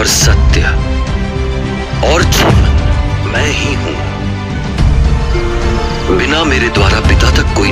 और सत्य और जीवन मैं ही हूं। बिना मेरे द्वारा पिता तक कोई